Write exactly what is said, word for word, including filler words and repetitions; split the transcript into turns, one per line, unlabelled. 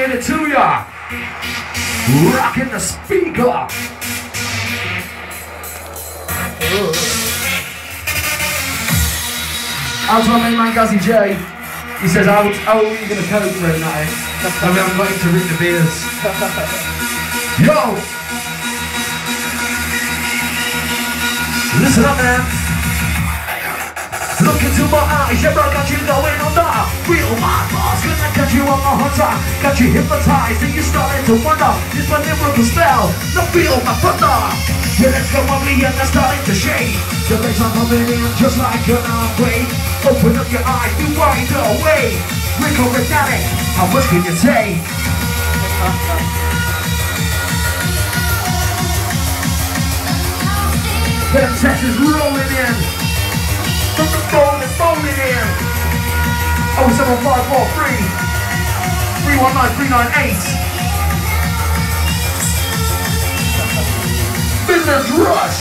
give it to ya. Rocking the speaker. Out to my main man Gazzy J. He says, how, how are you going to cope with it now? I haven't got him to ring the beers. Yo! Listen up, man. Look into my eyes, yeah, bro, got you going on that. Real my boss, gonna got you on my hunter. Got you hypnotized, and you starting to wonder. Is my lyrical spell, not feel my thunder. Yeah, let's go on me, and they're starting to shake. The legs are coming in just like an earthquake. Open up your eyes, be wide awake. Riko Ravenatic, how much can you take? Them Texas rolling in. Rolling, rolling in. oh seven five four three, three one nine three nine eight. Midlands Rush.